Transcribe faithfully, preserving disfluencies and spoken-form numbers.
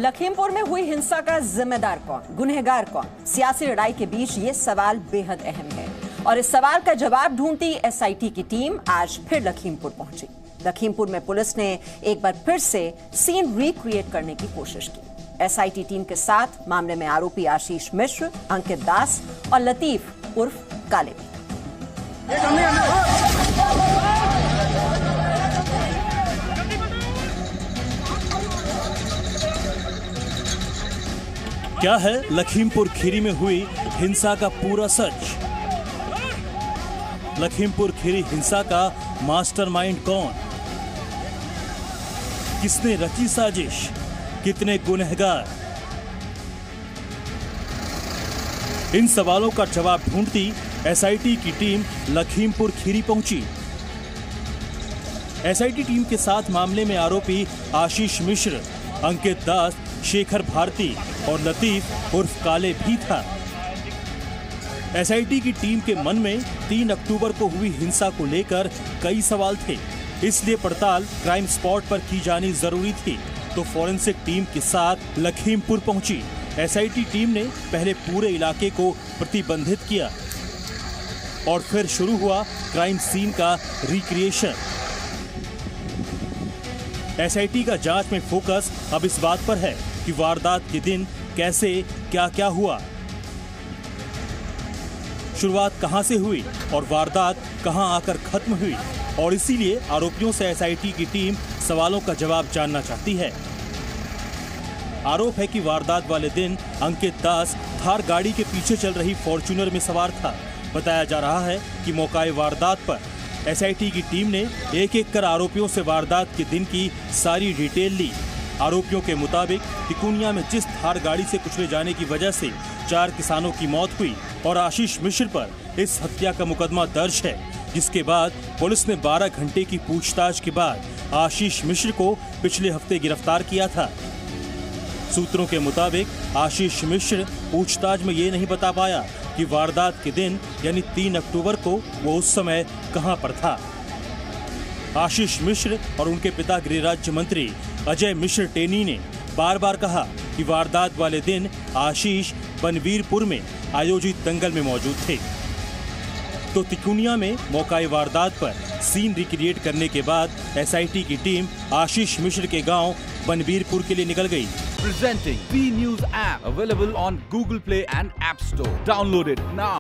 लखीमपुर में हुई हिंसा का जिम्मेदार कौन, गुनहगार कौन? सियासी लड़ाई के बीच ये सवाल बेहद अहम है और इस सवाल का जवाब ढूंढती एसआईटी की टीम आज फिर लखीमपुर पहुंची। लखीमपुर में पुलिस ने एक बार फिर से सीन रिक्रिएट करने की कोशिश की। एसआईटी टीम के साथ मामले में आरोपी आशीष मिश्र, अंकित दास और लतीफ उर्फ काले। क्या है लखीमपुर खीरी में हुई हिंसा का पूरा सच? लखीमपुर खीरी हिंसा का मास्टरमाइंड कौन? किसने रची साजिश? कितने गुनहगार? इन सवालों का जवाब ढूंढती एसआईटी की टीम लखीमपुर खीरी पहुंची। एसआईटी टीम के साथ मामले में आरोपी आशीष मिश्र, अंकित दास, शेखर भारती और लतीफ उर्फ काले भी था। एसआईटी की टीम के मन में तीन अक्टूबर को हुई हिंसा को लेकर कई सवाल थे, इसलिए पड़ताल क्राइम स्पॉट पर की जानी जरूरी थी। तो फॉरेंसिक टीम के साथ लखीमपुर पहुंची। एसआईटी टीम ने पहले पूरे इलाके को प्रतिबंधित किया और फिर शुरू हुआ क्राइम सीन का रिक्रिएशन। एसआईटी का जांच में फोकस अब इस बात पर है कि वारदात के दिन कैसे क्या क्या हुआ, शुरुआत कहां से हुई और वारदात कहां आकर खत्म हुई। और इसीलिए आरोपियों से एसआईटी की टीम सवालों का जवाब जानना चाहती है। आरोप है कि वारदात वाले दिन अंकित दास थार गाड़ी के पीछे चल रही फॉर्च्यूनर में सवार था। बताया जा रहा है कि मौकाए वारदात पर एसआईटी की टीम ने एक एक कर आरोपियों से वारदात के दिन की सारी डिटेल ली। आरोपियों के मुताबिक तिकोनिया में जिस थार गाड़ी से कुचले जाने की वजह से चार किसानों की मौत हुई और आशीष मिश्र पर इस हत्या का मुकदमा दर्ज है, जिसके बाद पुलिस ने बारह घंटे की पूछताछ के बाद आशीष मिश्र को पिछले हफ्ते गिरफ्तार किया था। सूत्रों के मुताबिक आशीष मिश्र पूछताछ में ये नहीं बता पाया कि वारदात के दिन यानी तीन अक्टूबर को वो उस समय कहां पर था। आशीष मिश्र और उनके पिता गृह राज्य मंत्री अजय मिश्र टेनी ने बार बार कहा कि वारदात वाले दिन आशीष बनवीरपुर में आयोजित दंगल में मौजूद थे। तो तिकोनिया में मौकाए वारदात पर सीन रिक्रिएट करने के बाद एसआईटी की टीम आशीष मिश्र के गांव बनवीरपुर के लिए निकल गई। Presenting B News app available on Google Play and App Store. Download it now.